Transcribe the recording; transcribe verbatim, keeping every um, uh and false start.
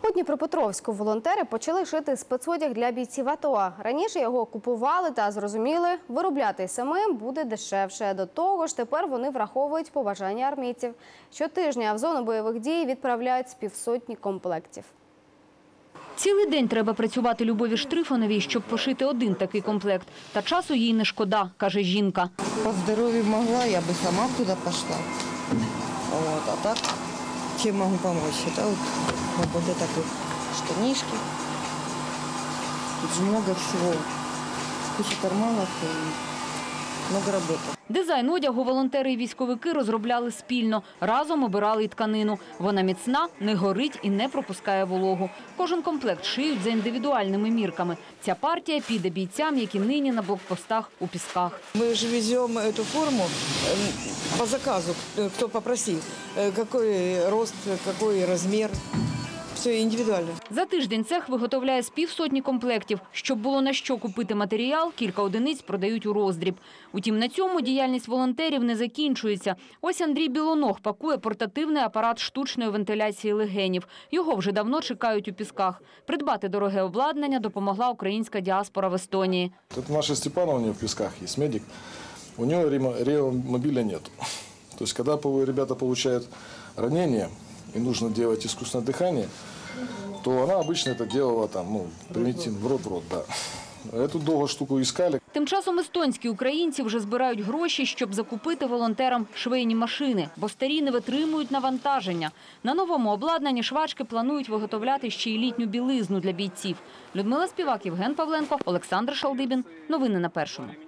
У Дніпропетровську волонтери почали шити спецодяг для бійців АТО. Раніше його купували та зрозуміли, виробляти самим буде дешевше. До того ж, тепер вони враховують побажання армійців. Щотижня в зону бойових дій відправляють з півсотні комплектів. Цілий день треба працювати Любові Штрифоновій, щоб пошити один такий комплект. Та часу їй не шкода, каже жінка. По здоровью могла, я бы сама туда пошла. Вот, а так, чем могу помочь? Это вот, вот это вот штанишки. Тут же много всего. Куча карманов и много работы. Дизайн одягу волонтери і військовики розробляли спільно. Разом обирали й тканину. Вона міцна, не горить і не пропускає вологу. Кожен комплект шиють за індивідуальними мірками. Ця партія піде бійцям, які нині на блокпостах у Пісках. Мы же везем эту форму по заказу, кто попросил. Какой рост, какой размер. Все індивідуально. За тиждень цех виготовляє з півсотні комплектів. Щоб було на що купити матеріал, кілька одиниць продають у роздріб. Утім, на цьому діяльність волонтерів не закінчується. Ось Андрій Білоног пакує портативний апарат штучної вентиляції легенів. Його вже давно чекають у Пісках. Придбати дороге обладнання допомогла українська діаспора в Естонії. Тут Маша Степановна в Пісках є медик. У нього реанімобіля нет. Тобто, коли ребята получают ранение, и нужно делать искусственное дыхание, то она обычно это делала там, ну, примитивно, в рот в рот, да. Эту довго штуку искали. Тим часом естонські українці вже збирають гроші, щоб закупити волонтерам швейні машини, бо старі не витримують навантаження. На новому обладнанні швачки планують виготовляти ще й літню білизну для бійців. Людмила Співак, Євген Павленко, Олександр Шалдибін. Новини на Першому.